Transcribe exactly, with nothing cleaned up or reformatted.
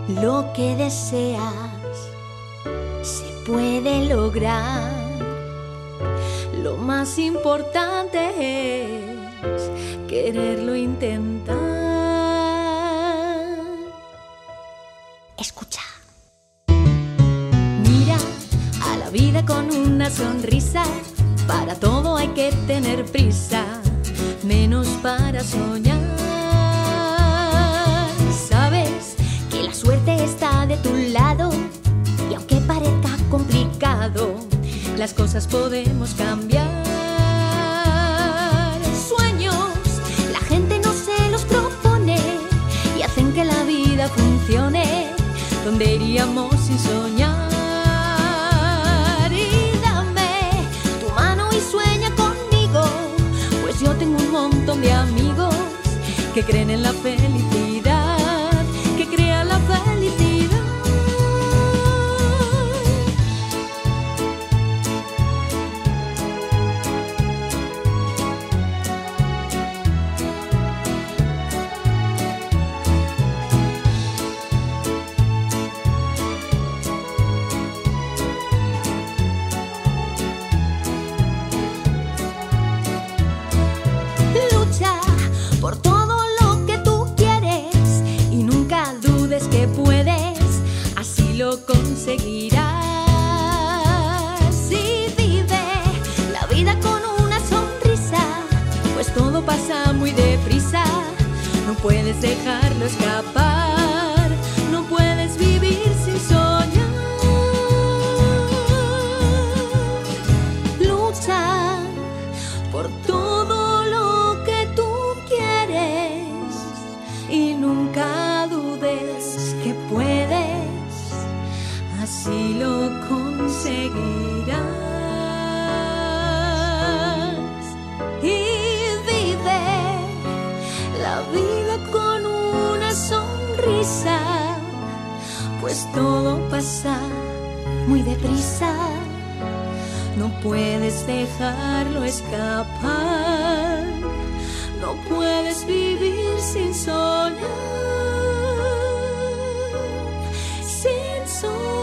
Lo que deseas se puede lograr. Lo más importante es quererlo intentar. Escucha. Mira a la vida con una sonrisa. Para todo hay que tener prisa, menos para soñar. Sabes que la suerte está de tu lado, y aunque parezca complicado, las cosas podemos cambiar. Sueños, la gente no se los propone y hacen que la vida funcione. ¿Dónde iríamos sin soñar? Y dame tu mano y sueña conmigo, pues yo tengo un montón de amigos que creen en la felicidad, que crean la felicidad. Por todo lo que tú quieres y nunca dudes que puedes, así lo conseguirás. Y vive la vida con una sonrisa, pues todo pasa muy deprisa. No puedes dejarlo escapar, no puedes vivir sin soñar. Lucha por todo y nunca dudes que puedes, así lo conseguirás. Y vive la vida con una sonrisa, pues todo pasa muy deprisa. No puedes dejarlo escapar, no puedes vivir sin soñar, sin soñar.